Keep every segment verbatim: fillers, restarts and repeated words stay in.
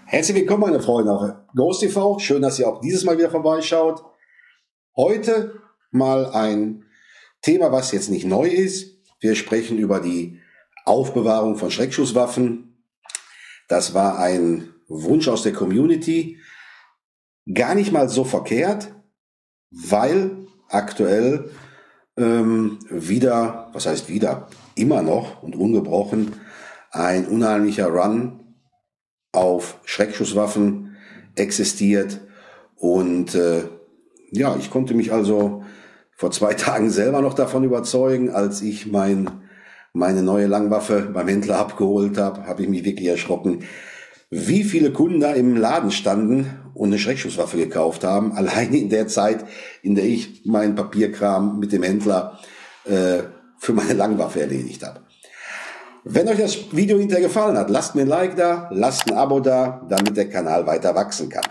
Herzlich willkommen, meine Freunde, auf Ghost T V. Schön, dass ihr auch dieses Mal wieder vorbeischaut. Heute mal ein Thema, was jetzt nicht neu ist. Wir sprechen über die Aufbewahrung von Schreckschusswaffen. Das war ein Wunsch aus der Community. Gar nicht mal so verkehrt, weil aktuell ähm, wieder, was heißt wieder, immer noch und ungebrochen, ein unheimlicher Run auf Schreckschusswaffen existiert. Und äh, ja, ich konnte mich also vor zwei Tagen selber noch davon überzeugen, als ich mein, meine neue Langwaffe beim Händler abgeholt habe, habe ich mich wirklich erschrocken, wie viele Kunden da im Laden standen und eine Schreckschusswaffe gekauft haben, allein in der Zeit, in der ich meinen Papierkram mit dem Händler äh, für meine Langwaffe erledigt habe. Wenn euch das Video hinterher gefallen hat, lasst mir ein Like da, lasst ein Abo da, damit der Kanal weiter wachsen kann.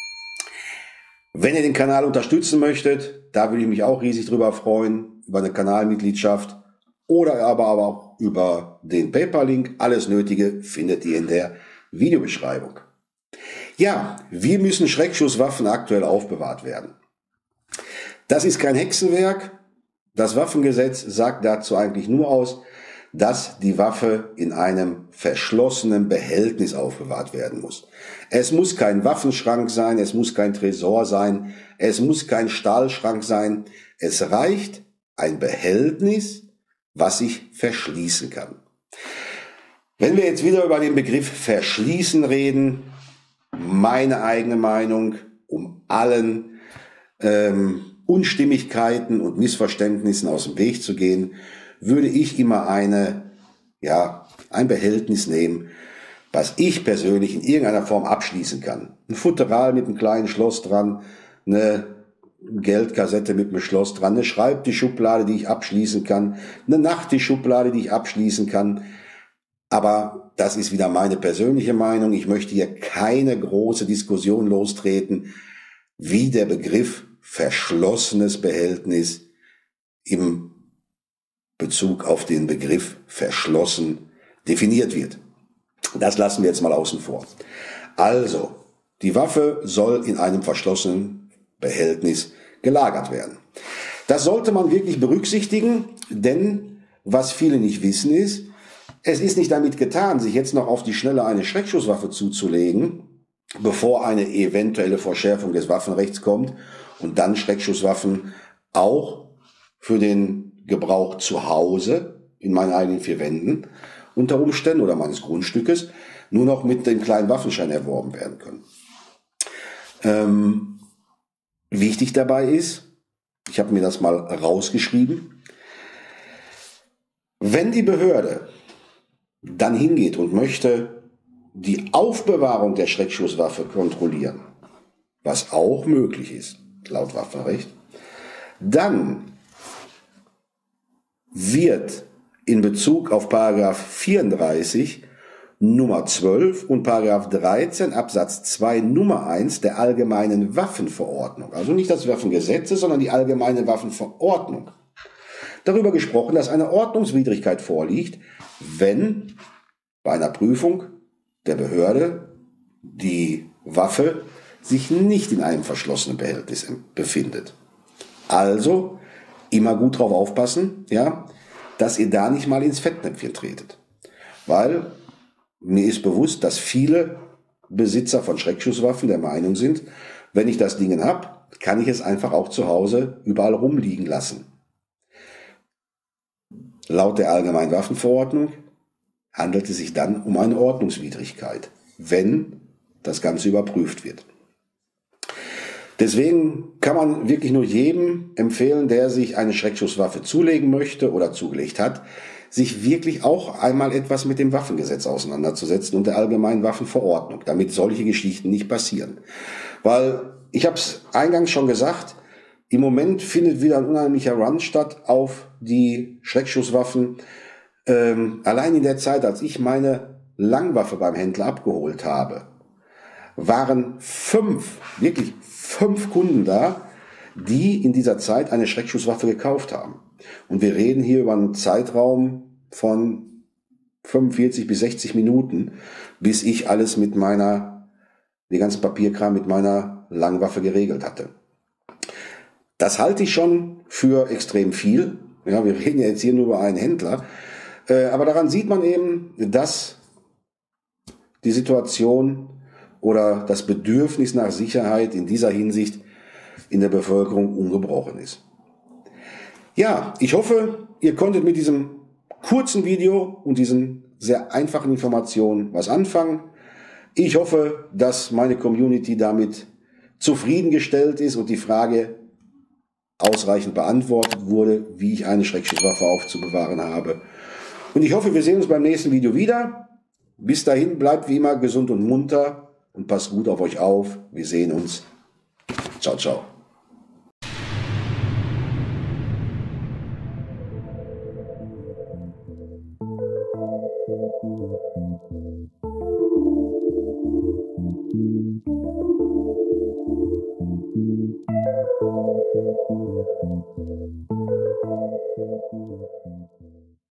Wenn ihr den Kanal unterstützen möchtet, da würde ich mich auch riesig drüber freuen, über eine Kanalmitgliedschaft oder aber, aber auch über den PayPal-Link. Alles Nötige findet ihr in der Videobeschreibung. Ja, wie müssen Schreckschusswaffen aktuell aufbewahrt werden? Das ist kein Hexenwerk. Das Waffengesetz sagt dazu eigentlich nur aus, dass die Waffe in einem verschlossenen Behältnis aufbewahrt werden muss. Es muss kein Waffenschrank sein, es muss kein Tresor sein, es muss kein Stahlschrank sein. Es reicht ein Behältnis, was sich verschließen kann. Wenn wir jetzt wieder über den Begriff verschließen reden, meine eigene Meinung, um allen ähm, Unstimmigkeiten und Missverständnissen aus dem Weg zu gehen, würde ich immer eine, ja, ein Behältnis nehmen, was ich persönlich in irgendeiner Form abschließen kann. Ein Futteral mit einem kleinen Schloss dran, eine Geldkassette mit einem Schloss dran, eine Schreibtischschublade, die ich abschließen kann, eine Nachttischschublade, die ich abschließen kann. Aber das ist wieder meine persönliche Meinung. Ich möchte hier keine große Diskussion lostreten, wie der Begriff verschlossenes Behältnis im Bezug auf den Begriff verschlossen definiert wird. Das lassen wir jetzt mal außen vor. Also, die Waffe soll in einem verschlossenen Behältnis gelagert werden. Das sollte man wirklich berücksichtigen, denn was viele nicht wissen ist, es ist nicht damit getan, sich jetzt noch auf die Schnelle eine Schreckschusswaffe zuzulegen, bevor eine eventuelle Verschärfung des Waffenrechts kommt und dann Schreckschusswaffen auch für den Gebrauch zu Hause, in meinen eigenen vier Wänden, unter Umständen oder meines Grundstückes, nur noch mit dem kleinen Waffenschein erworben werden können. Ähm, wichtig dabei ist, ich habe mir das mal rausgeschrieben, wenn die Behörde dann hingeht und möchte die Aufbewahrung der Schreckschusswaffe kontrollieren, was auch möglich ist, laut Waffenrecht, dann wird in Bezug auf Paragraph vierunddreißig Nummer zwölf und Paragraph dreizehn Absatz zwei Nummer eins der Allgemeinen Waffenverordnung, also nicht das Waffengesetz, sondern die Allgemeine Waffenverordnung, darüber gesprochen, dass eine Ordnungswidrigkeit vorliegt, wenn bei einer Prüfung der Behörde die Waffe sich nicht in einem verschlossenen Behältnis befindet. Also immer gut drauf aufpassen, ja, dass ihr da nicht mal ins Fettnäpfchen tretet. Weil mir ist bewusst, dass viele Besitzer von Schreckschusswaffen der Meinung sind, wenn ich das Ding hab, kann ich es einfach auch zu Hause überall rumliegen lassen. Laut der Allgemeinen Waffenverordnung handelt es sich dann um eine Ordnungswidrigkeit, wenn das Ganze überprüft wird. Deswegen kann man wirklich nur jedem empfehlen, der sich eine Schreckschusswaffe zulegen möchte oder zugelegt hat, sich wirklich auch einmal etwas mit dem Waffengesetz auseinanderzusetzen und der Allgemeinen Waffenverordnung, damit solche Geschichten nicht passieren. Weil, ich habe es eingangs schon gesagt, im Moment findet wieder ein unheimlicher Run statt auf die Schreckschusswaffen. Ähm, allein in der Zeit, als ich meine Langwaffe beim Händler abgeholt habe, waren fünf, wirklich fünf Kunden da, die in dieser Zeit eine Schreckschusswaffe gekauft haben. Und wir reden hier über einen Zeitraum von fünfundvierzig bis sechzig Minuten, bis ich alles mit meiner den ganzen Papierkram mit meiner Langwaffe geregelt hatte. Das halte ich schon für extrem viel. Ja, wir reden ja jetzt hier nur über einen Händler. Äh, aber daran sieht man eben, dass die Situation oder das Bedürfnis nach Sicherheit in dieser Hinsicht in der Bevölkerung ungebrochen ist. Ja, ich hoffe, ihr konntet mit diesem kurzen Video und diesen sehr einfachen Informationen was anfangen. Ich hoffe, dass meine Community damit zufriedengestellt ist und die Frage ausreichend beantwortet wurde, wie ich eine Schreckschusswaffe aufzubewahren habe. Und ich hoffe, wir sehen uns beim nächsten Video wieder. Bis dahin bleibt wie immer gesund und munter und passt gut auf euch auf. Wir sehen uns. Ciao, ciao. Thank you.